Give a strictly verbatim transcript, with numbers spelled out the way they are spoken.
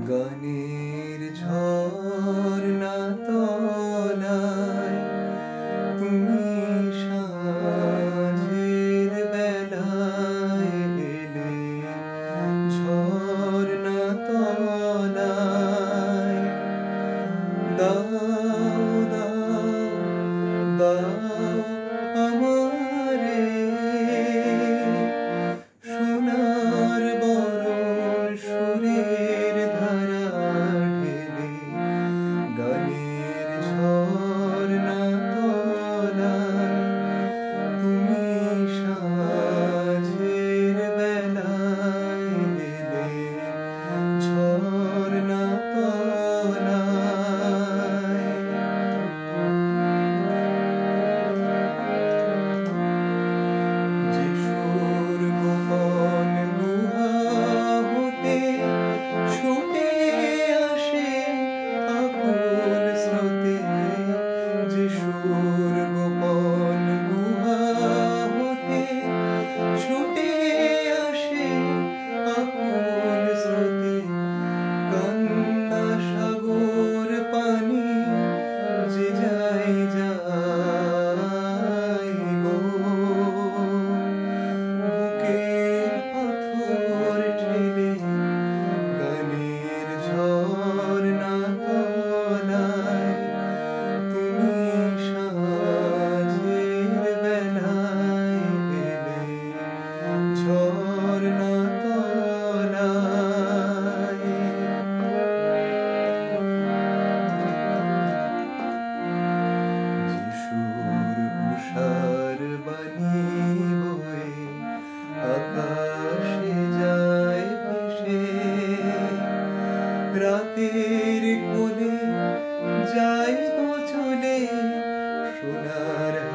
গানের ঝর্ণা তলায় তুমি সাঁঝের বেলায় এলে, ঝর্ণা তলায় দাও দাও দাও আমারে সোনার বরণ সুরের ধারা ঢেলে, গানের ঝর্ণা তলায় তুমি সাঁঝের বেলায় এলে, ঝর্ণা তলায়। যে সুর গোপন গুহা হতে ছুটে আসে আকুল স্রোতে, যে সুর গোপন গুহা হতে ছুটে আসে আকুল স্রোতে, কান্না সাগর পানি যে যায় যায় গো, বুকের পাথর ঠেলে গানের ঝর্ণা তলায় তুমি সাঁঝের বেলায় এলে, ঝর্ণা তলায়। যে সুর উষার বাণী বয়ে আকাশে যায় ভেসে, রাতের কোলে যায় গো চলে সোনার